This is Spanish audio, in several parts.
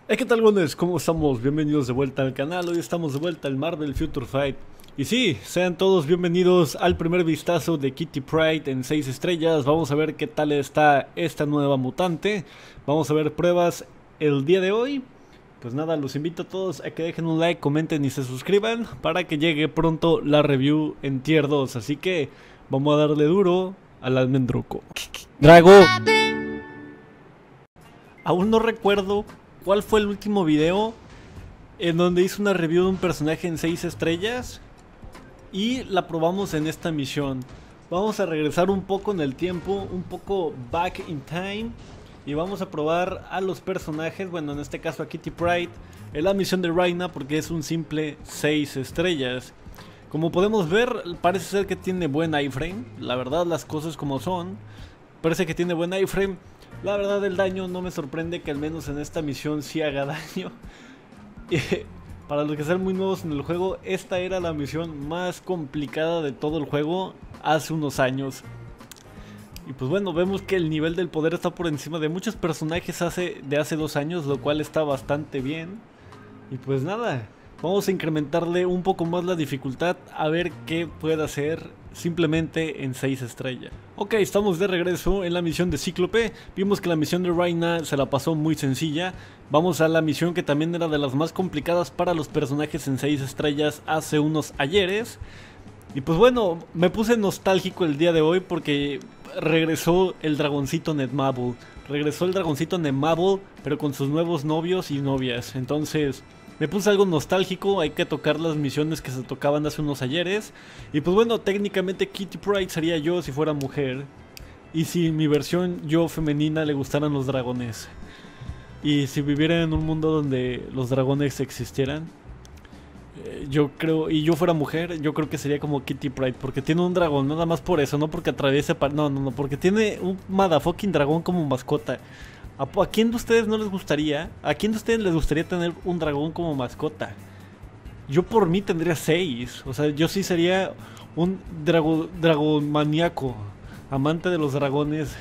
¿Qué tal, gones? ¿Cómo estamos? Bienvenidos de vuelta al canal. Hoy estamos de vuelta al Marvel Future Fight. Y sí, sean todos bienvenidos al primer vistazo de Kitty Pryde en 6 estrellas. Vamos a ver qué tal está esta nueva mutante. Vamos a ver pruebas el día de hoy. Pues nada, los invito a todos a que dejen un like, comenten y se suscriban para que llegue pronto la review en Tier 2. Así que vamos a darle duro al almendruco. Drago. Aún no recuerdo cuál fue el último video en donde hice una review de un personaje en 6 estrellas y la probamos en esta misión. Vamos a regresar un poco en el tiempo, un poco back in time, y vamos a probar a los personajes, bueno, en este caso a Kitty Pryde, en la misión de Rhina, porque es un simple 6 estrellas. Como podemos ver, parece ser que tiene buen iframe, la verdad las cosas como son, parece que tiene buen iframe. La verdad, el daño no me sorprende que al menos en esta misión sí haga daño. Para los que sean muy nuevos en el juego, esta era la misión más complicada de todo el juego hace unos años. Y pues bueno, vemos que el nivel del poder está por encima de muchos personajes de hace 2 años, lo cual está bastante bien. Y pues nada, vamos a incrementarle un poco más la dificultad a ver qué puede hacer simplemente en 6 estrellas. Ok, estamos de regreso en la misión de Cíclope. Vimos que la misión de Rhina se la pasó muy sencilla. Vamos a la misión que también era de las más complicadas para los personajes en 6 estrellas hace unos ayeres. Y pues bueno, me puse nostálgico el día de hoy porque regresó el dragoncito Netmarble. Regresó el dragoncito Netmarble, pero con sus nuevos novios y novias. Entonces me puse algo nostálgico, hay que tocar las misiones que se tocaban hace unos ayeres. Y pues bueno, técnicamente Kitty Pryde sería yo si fuera mujer. Y si mi versión yo femenina le gustaran los dragones. Y si viviera en un mundo donde los dragones existieran, yo creo, y yo fuera mujer, yo creo que sería como Kitty Pryde. Porque tiene un dragón, nada más por eso, no porque atraviese no, porque tiene un motherfucking dragón como mascota. ¿A quién de ustedes no les gustaría? ¿A quién de ustedes les gustaría tener un dragón como mascota? Yo por mí tendría 6. O sea, yo sí sería un dragón maníaco, amante de los dragones.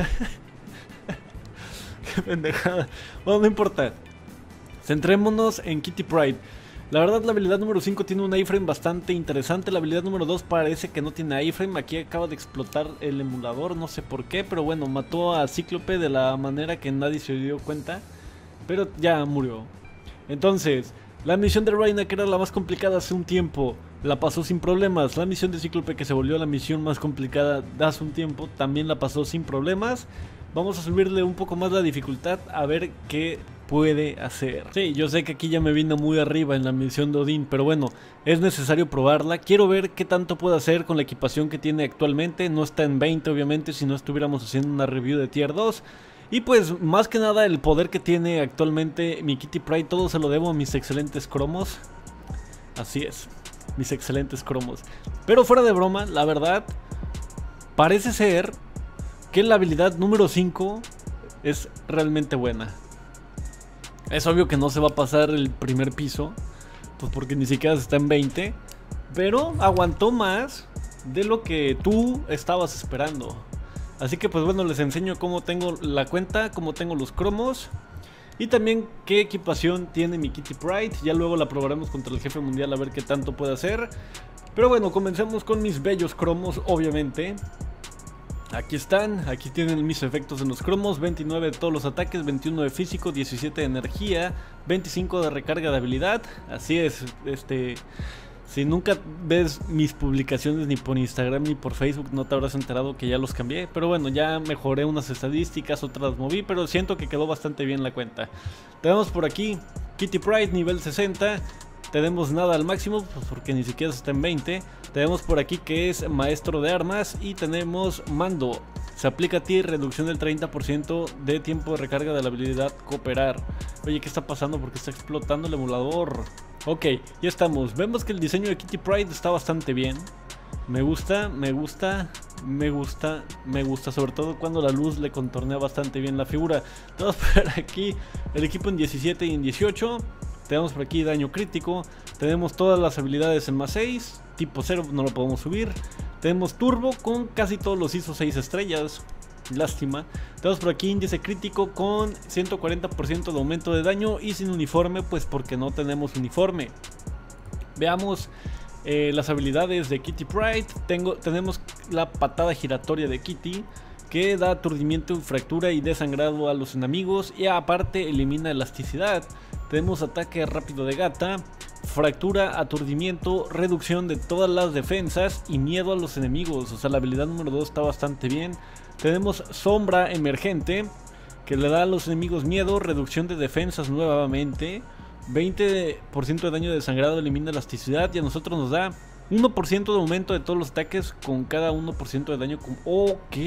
Qué pendejada. Bueno, no importa. Centrémonos en Kitty Pryde. La verdad, la habilidad número 5 tiene un iframe bastante interesante. La habilidad número 2 parece que no tiene iframe. Aquí acaba de explotar el emulador, no sé por qué, pero bueno, mató a Cíclope de la manera que nadie se dio cuenta. Pero ya murió. Entonces, la misión de Rhina, que era la más complicada hace un tiempo, la pasó sin problemas. La misión de Cíclope, que se volvió la misión más complicada de hace un tiempo, también la pasó sin problemas. Vamos a subirle un poco más la dificultad a ver qué puede hacer. Sí, yo sé que aquí ya me vino muy arriba en la misión de Odín, pero bueno, es necesario probarla. Quiero ver qué tanto puede hacer con la equipación que tiene actualmente. No está en 20 obviamente, si no estuviéramos haciendo una review de Tier 2. Y pues más que nada el poder que tiene actualmente mi Kitty Pryde, todo se lo debo a mis excelentes cromos. Así es, mis excelentes cromos. Pero fuera de broma, la verdad, parece ser que la habilidad número 5 es realmente buena. Es obvio que no se va a pasar el primer piso, pues porque ni siquiera está en 20, pero aguantó más de lo que tú estabas esperando. Así que pues bueno, les enseño cómo tengo la cuenta, cómo tengo los cromos y también qué equipación tiene mi Kitty Pryde. Ya luego la probaremos contra el jefe mundial a ver qué tanto puede hacer. Pero bueno, comencemos con mis bellos cromos, obviamente. Aquí están, aquí tienen mis efectos en los cromos: 29 de todos los ataques, 21 de físico, 17 de energía, 25 de recarga de habilidad. Así es, si nunca ves mis publicaciones ni por Instagram ni por Facebook, no te habrás enterado que ya los cambié. Pero bueno, ya mejoré unas estadísticas, otras moví, pero siento que quedó bastante bien la cuenta. Tenemos por aquí Kitty Pryde nivel 60. Tenemos nada al máximo, pues porque ni siquiera está en 20. Tenemos por aquí que es maestro de armas. Y tenemos mando. Se aplica a ti reducción del 30% de tiempo de recarga de la habilidad cooperar. Oye, ¿qué está pasando? Porque está explotando el emulador. Ok, ya estamos. Vemos que el diseño de Kitty Pryde está bastante bien. Me gusta, me gusta, me gusta, me gusta. Sobre todo cuando la luz le contornea bastante bien la figura. Tenemos por aquí el equipo en 17 y en 18. Tenemos por aquí daño crítico. Tenemos todas las habilidades en más 6. Tipo 0 no lo podemos subir. Tenemos turbo con casi todos los ISO 6 estrellas. lástima. Tenemos por aquí índice crítico con 140% de aumento de daño y sin uniforme, pues porque no tenemos uniforme. Veamos las habilidades de Kitty Pryde. Tenemos la patada giratoria de Kitty, que da aturdimiento, fractura y desangrado a los enemigos, y aparte elimina elasticidad. Tenemos ataque rápido de gata, fractura, aturdimiento, reducción de todas las defensas y miedo a los enemigos. O sea, la habilidad número 2 está bastante bien. Tenemos sombra emergente, que le da a los enemigos miedo, reducción de defensas nuevamente, 20% de daño de desangrado, elimina elasticidad, y a nosotros nos da 1% de aumento de todos los ataques con cada 1% de daño. Ok.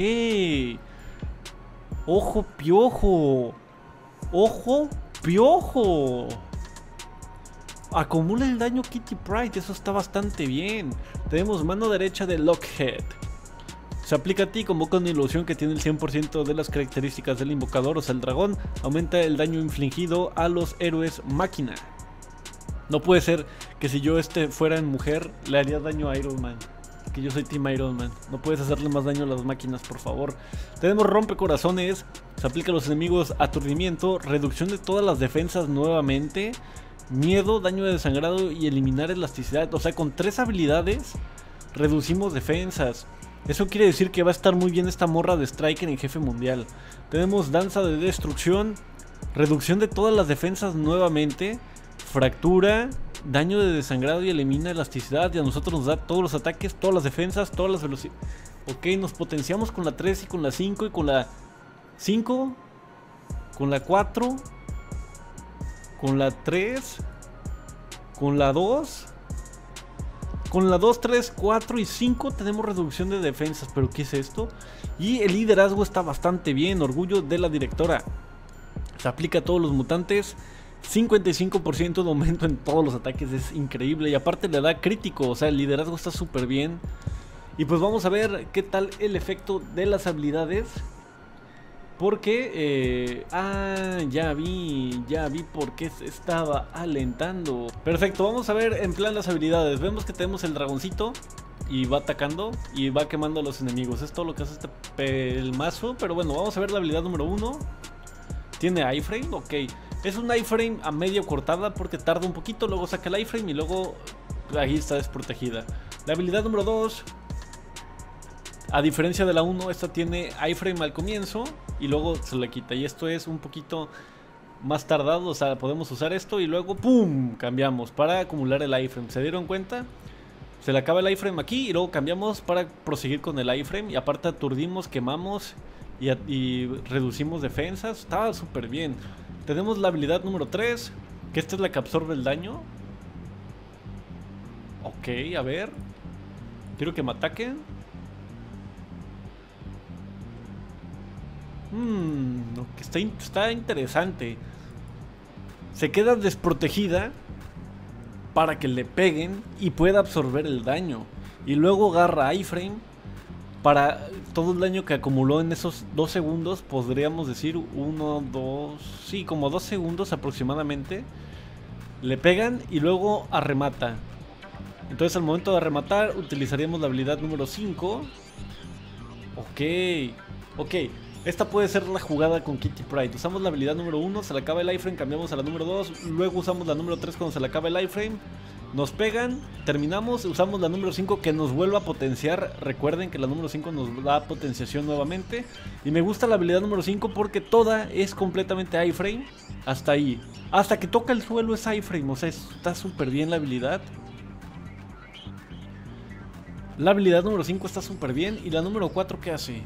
Ojo piojo. Ojo piojo. Acumula el daño Kitty Pryde, eso está bastante bien. Tenemos mano derecha de Lockheed. Se aplica a ti, convoca una ilusión que tiene el 100% de las características del invocador, o sea el dragón. Aumenta el daño infligido a los héroes máquina. No puede ser que si yo fuera en mujer le haría daño a Iron Man. Que yo soy Team Iron Man. No puedes hacerle más daño a las máquinas, por favor. Tenemos rompecorazones. Se aplica a los enemigos aturdimiento, reducción de todas las defensas nuevamente, miedo, daño de desangrado y eliminar elasticidad. O sea, con 3 habilidades reducimos defensas. Eso quiere decir que va a estar muy bien esta morra de Striker en jefe mundial. Tenemos danza de destrucción, reducción de todas las defensas nuevamente, fractura, daño de desangrado y elimina elasticidad. Y a nosotros nos da todos los ataques, todas las defensas, todas las velocidades. Ok, nos potenciamos con la 3 y con la 5 y con la 5, con la 4, con la 3, con la 2. Con la 2, 3, 4 y 5 tenemos reducción de defensas. ¿Pero qué es esto? Y el liderazgo está bastante bien. Orgullo de la directora. Se aplica a todos los mutantes. 55% de aumento en todos los ataques. Es increíble. Y aparte le da crítico. O sea, el liderazgo está súper bien. Y pues vamos a ver qué tal el efecto de las habilidades. Porque, ya vi por qué se estaba alentando. Perfecto, vamos a ver en plan las habilidades. Vemos que tenemos el dragoncito y va atacando y va quemando a los enemigos. Es todo lo que hace este pelmazo. Pero bueno, vamos a ver la habilidad número 1. Tiene iframe, ok. Es un iframe a medio cortada porque tarda un poquito. Luego saca el iframe y luego ahí está desprotegida. La habilidad número 2... A diferencia de la 1, esta tiene iframe al comienzo y luego se la quita. Y esto es un poquito más tardado, o sea, podemos usar esto y luego ¡pum! Cambiamos para acumular el iframe. ¿Se dieron cuenta? Se le acaba el iframe aquí y luego cambiamos para proseguir con el iframe. Y aparte aturdimos, quemamos y reducimos defensas. Está súper bien. Tenemos la habilidad número 3, que esta es la que absorbe el daño. Ok, a ver. Quiero que me ataquen. Está interesante. Se queda desprotegida para que le peguen y pueda absorber el daño. Y luego agarra iframe para todo el daño que acumuló en esos 2 segundos. Podríamos decir 1, 2... Sí, como 2 segundos aproximadamente. Le pegan y luego arremata. Entonces al momento de arrematar utilizaríamos la habilidad número 5. Ok. Esta puede ser la jugada con Kitty Pryde. Usamos la habilidad número 1, se le acaba el iframe, cambiamos a la número 2. Luego usamos la número 3 cuando se le acaba el iframe. Nos pegan, terminamos, usamos la número 5 que nos vuelve a potenciar. Recuerden que la número 5 nos da potenciación nuevamente. Y me gusta la habilidad número 5 porque toda es completamente iframe. Hasta ahí. Hasta que toca el suelo es iframe. O sea, está súper bien la habilidad. La habilidad número 5 está súper bien. ¿Y la número 4 qué hace?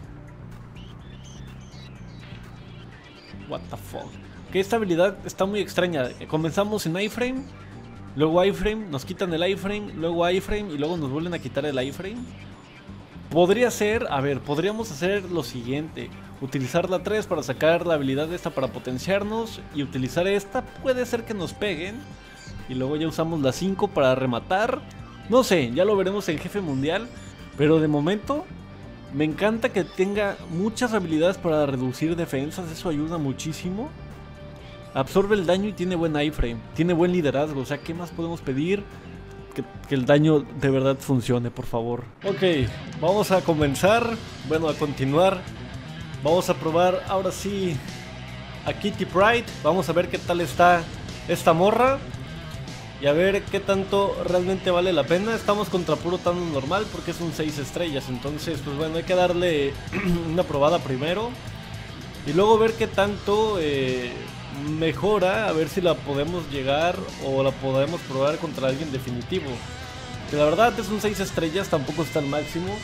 What the fuck. Que esta habilidad está muy extraña. Comenzamos en iframe, luego iframe, nos quitan el iframe, luego iframe y luego nos vuelven a quitar el iframe. Podría ser, a ver, podríamos hacer lo siguiente. Utilizar la 3 para sacar la habilidad esta para potenciarnos. Y utilizar esta, puede ser que nos peguen. Y luego ya usamos la 5 para rematar. No sé, ya lo veremos en jefe mundial. Pero de momento... me encanta que tenga muchas habilidades para reducir defensas, eso ayuda muchísimo. Absorbe el daño y tiene buen iframe, tiene buen liderazgo, o sea, ¿qué más podemos pedir? Que el daño de verdad funcione, por favor. Ok, vamos a comenzar, bueno, a continuar. Vamos a probar ahora sí a Kitty Pryde. Vamos a ver qué tal está esta morra y a ver qué tanto realmente vale la pena. Estamos contra puro Thanos normal porque es un 6 estrellas. Entonces pues bueno, hay que darle una probada primero y luego ver qué tanto mejora. A ver si la podemos llegar o la podemos probar contra alguien definitivo. Que la verdad es un 6 estrellas, tampoco está al máximo.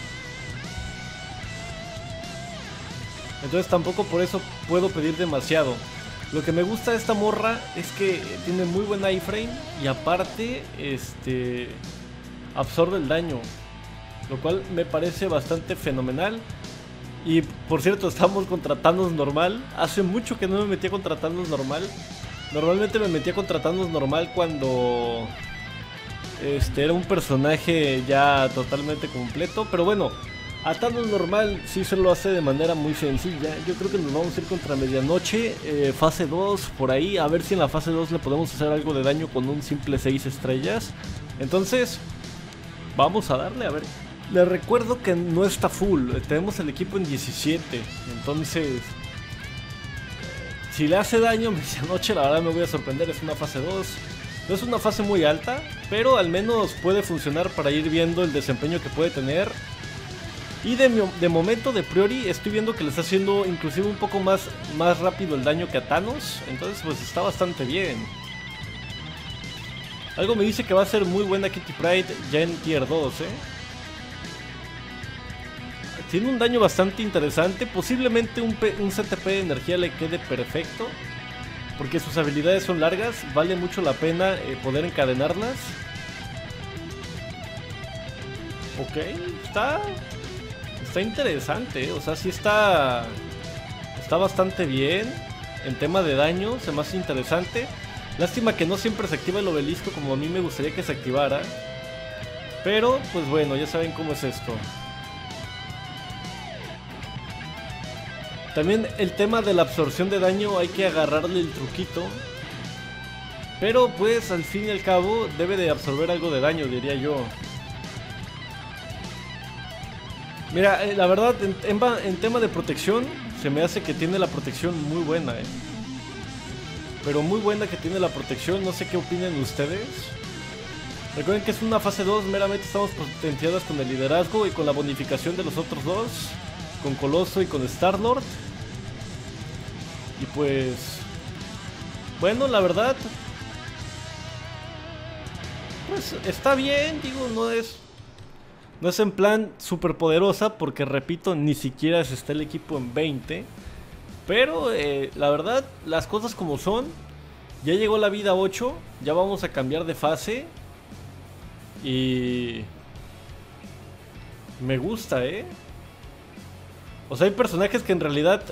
Entonces tampoco por eso puedo pedir demasiado. Lo que me gusta de esta morra es que tiene muy buen iframe y aparte absorbe el daño, lo cual me parece bastante fenomenal. Y por cierto, estamos contra Thanos normal. Hace mucho que no me metía contra Thanos normal. Normalmente me metía contra Thanos normal cuando era un personaje ya totalmente completo. Pero bueno, a Thanos normal sí se lo hace de manera muy sencilla. Yo creo que nos vamos a ir contra medianoche, fase 2 por ahí. A ver si en la fase 2 le podemos hacer algo de daño con un simple 6 estrellas. Entonces, vamos a darle, a ver. Les recuerdo que no está full, tenemos el equipo en 17. Entonces, si le hace daño medianoche, la verdad me voy a sorprender. Es una fase 2. No es una fase muy alta, pero al menos puede funcionar para ir viendo el desempeño que puede tener. Y de momento, de priori, estoy viendo que le está haciendo inclusive un poco más rápido el daño que a Thanos. Entonces pues está bastante bien. Algo me dice que va a ser muy buena Kitty Pryde ya en tier 2, Tiene un daño bastante interesante. Posiblemente un CTP de energía le quede perfecto, porque sus habilidades son largas. Vale mucho la pena poder encadenarlas. Ok, está interesante, o sea, sí está bastante bien. En tema de daño se me hace interesante. Lástima que no siempre se activa el obelisco como a mí me gustaría que se activara. Pero pues bueno, ya saben cómo es esto. También el tema de la absorción de daño hay que agarrarle el truquito. Pero pues al fin y al cabo debe de absorber algo de daño, diría yo. Mira, la verdad, en tema de protección, se me hace que tiene la protección muy buena, Pero muy buena que tiene la protección, no sé qué opinen ustedes. Recuerden que es una fase 2, meramente estamos potenciadas con el liderazgo y con la bonificación de los otros dos. Con Coloso y con Star-Lord. Y pues... bueno, la verdad... pues está bien, digo, no es en plan super poderosa, porque repito, ni siquiera está el equipo en 20. Pero la verdad, las cosas como son. Ya llegó la vida 8, ya vamos a cambiar de fase. Y... me gusta, O sea, hay personajes que en realidad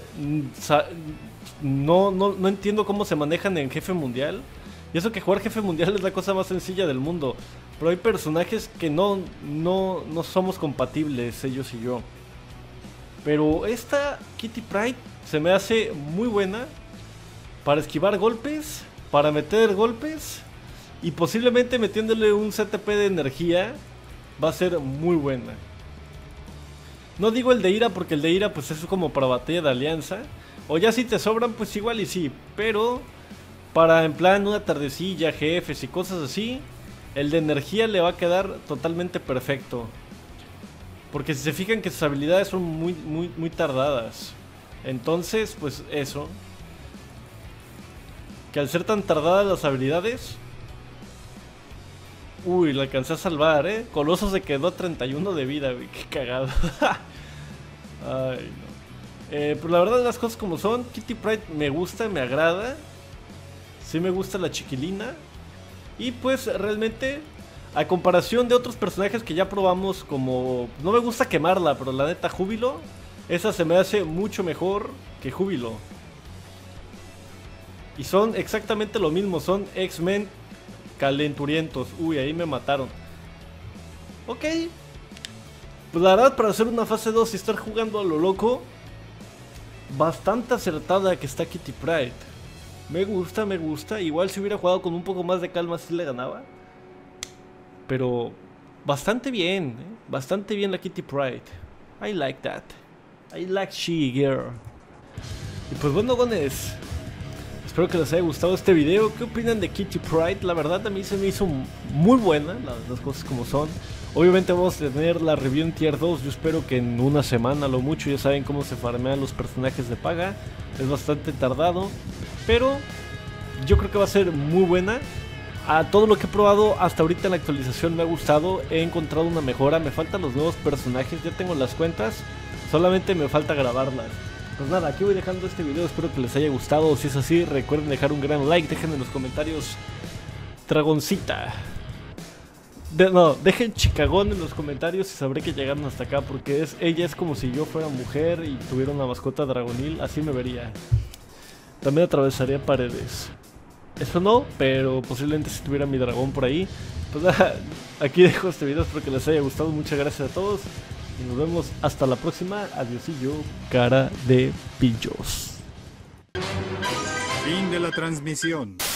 no entiendo cómo se manejan en Jefe Mundial. Y eso que jugar Jefe Mundial es la cosa más sencilla del mundo. Pero hay personajes que no somos compatibles, ellos y yo. Pero esta Kitty Pryde se me hace muy buena para esquivar golpes, para meter golpes. Y posiblemente metiéndole un CTP de energía va a ser muy buena. No digo el de ira porque el de ira pues es como para batalla de alianza. O ya si te sobran pues igual y sí. Pero para en plan una tardecilla, jefes y cosas así, el de energía le va a quedar totalmente perfecto. Porque si se fijan que sus habilidades son muy tardadas. Entonces pues eso. Que al ser tan tardadas las habilidades... uy, la alcancé a salvar, Coloso se quedó a 31 de vida, güey. Qué cagado. Ay, no. Pues la verdad las cosas como son. Kitty Pryde me gusta, me agrada. Sí me gusta la chiquilina. Y pues realmente, a comparación de otros personajes que ya probamos, como... no me gusta quemarla, pero la neta Júbilo, esa se me hace mucho mejor que Júbilo. Y son exactamente lo mismo, son X-Men calenturientos. Uy, ahí me mataron. Ok. Pues la verdad, para hacer una fase 2 y estar jugando a lo loco, bastante acertada que está Kitty Pryde. Me gusta, me gusta. Igual si hubiera jugado con un poco más de calma sí le ganaba. Pero bastante bien, Bastante bien la Kitty Pryde. I like that. I like she girl. Y pues bueno, gones, espero que les haya gustado este video. ¿Qué opinan de Kitty Pryde? La verdad a mí se me hizo muy buena, las cosas como son. Obviamente vamos a tener la review en Tier 2, yo espero que en una semana a lo mucho. Ya saben cómo se farmean los personajes de paga, es bastante tardado, pero yo creo que va a ser muy buena. A todo lo que he probado hasta ahorita en la actualización me ha gustado, he encontrado una mejora, me faltan los nuevos personajes, ya tengo las cuentas, solamente me falta grabarlas. Pues nada, aquí voy dejando este video, espero que les haya gustado. Si es así, recuerden dejar un gran like, dejen en los comentarios Dragoncita. Dejen Chicagón en los comentarios y sabré que llegaron hasta acá, porque ella es como si yo fuera mujer y tuviera una mascota dragonil, así me vería. También atravesaría paredes. Eso no, pero posiblemente si tuviera mi dragón por ahí. Pues nada, aquí dejo este video, espero que les haya gustado, muchas gracias a todos. Y nos vemos hasta la próxima. Adiosillo, cara de pillos. Fin de la transmisión.